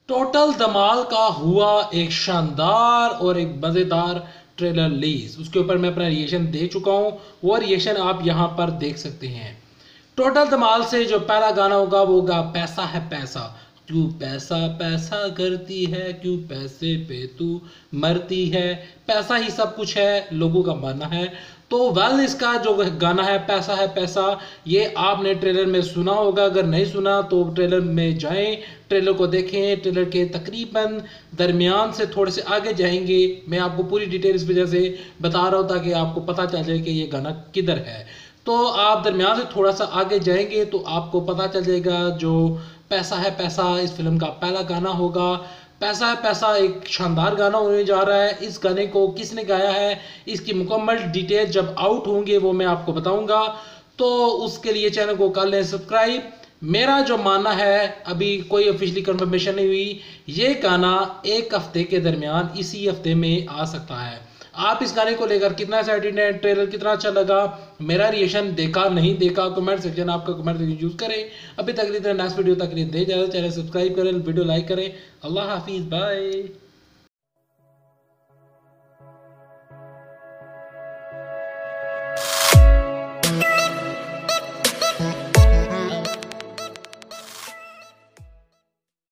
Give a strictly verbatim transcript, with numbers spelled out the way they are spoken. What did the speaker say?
Total धमाल का हुआ एक शानदार और एक मज़ेदार ट्रेलर रिलीज। उसके ऊपर मैं अपना रिएक्शन दे चुका हूँ, वो रिएक्शन आप यहाँ पर देख सकते हैं। टोटल धमाल से जो पहला गाना होगा वो होगा पैसा है पैसा। क्यों पैसा पैसा करती है, क्यों पैसे पे तू मरती है, पैसा ही सब कुछ है लोगों का मानना है। तो वेल इसका जो गाना है पैसा है पैसा, ये आपने ट्रेलर में सुना होगा। अगर नहीं सुना तो ट्रेलर में जाएं, ट्रेलर को देखें। ट्रेलर के तकरीबन दरमियान से थोड़े से आगे जाएंगे, मैं आपको पूरी डिटेल इस वजह से बता रहा हूँ ताकि आपको पता चल जाए कि ये गाना किधर है। तो आप दरमियान से थोड़ा सा आगे जाएंगे तो आपको पता चल जाएगा जो पैसा है पैसा इस फिल्म का पहला गाना होगा। पैसा है पैसा एक शानदार गाना होने जा रहा है। इस गाने को किसने गाया है, इसकी मुकम्मल डिटेल जब आउट होंगे वो मैं आपको बताऊंगा। तो उसके लिए चैनल को कर लें सब्सक्राइब। मेरा जो मानना है, अभी कोई ऑफिशियली कंफर्मेशन नहीं हुई, ये गाना एक हफ्ते के दरमियान इसी हफ्ते में आ सकता है। आप इस गाने को लेकर कितना एक्साइटेड हैं, ट्रेलर कितना अच्छा लगा, मेरा रिएक्शन देखा नहीं देखा, कमेंट सेक्शन आपका कमेंट यूज करें। अभी तक नेक्स्ट वीडियो तक दे जाए, चैनल सब्सक्राइब करें, वीडियो लाइक करें। अल्लाह हाफिज, बाय।